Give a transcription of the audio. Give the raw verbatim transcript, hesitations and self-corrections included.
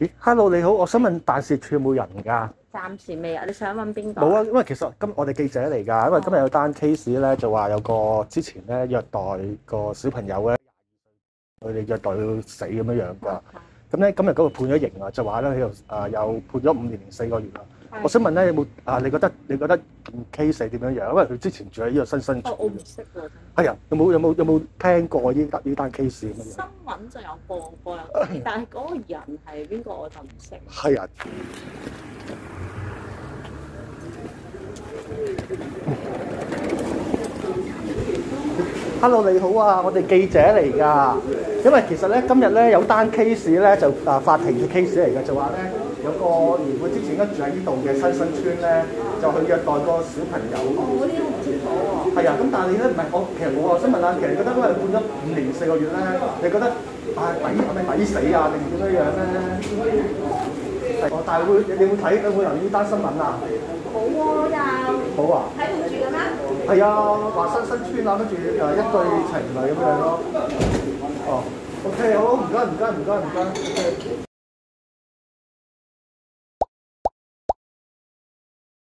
咦，Hello 你好，我想問辦事處有冇人㗎？ 暫時未啊，你想問邊個？ 冇啊，因為其實今我哋記者嚟㗎，因為今日有單 case 咧，就話有個之前咧虐待個小朋友咧，佢哋虐待到死咁樣樣㗎。咁咧今日嗰個判咗刑啊，就話咧喺度啊又判咗五年零四個月啦。我想問咧有冇啊？你覺得你覺得 case 係點樣樣？因為佢之前住喺呢個新生村。 哦，我唔識喎。 係啊，有冇有冇有冇聽過呢單呢單 case 咁樣？ 新聞就有報過有啲，但係嗰個人係邊個我就唔識。 係啊。Hello 你好啊，我哋記者嚟㗎。因為其實咧今日咧有單 case 咧就啊法庭嘅 case 嚟嘅，就話咧有個原本之前應該住喺呢度嘅新生村咧，就去虐待個小朋友。 哦，嗰啲我唔清楚喎。 係啊，咁但係你咧唔係我其實我啊想問下，其實你覺得因為判咗五年四個月咧，你覺得啊抵係咪抵死啊定點樣樣咧？係，但係會你會睇你會留意呢單新聞啊？ 冇喎又。 好啊。 喺度住嘅咩？ 係啊，話新生村啊，跟住誒一對情侶咁樣咯。哦，OK，好，唔該唔該唔該唔該。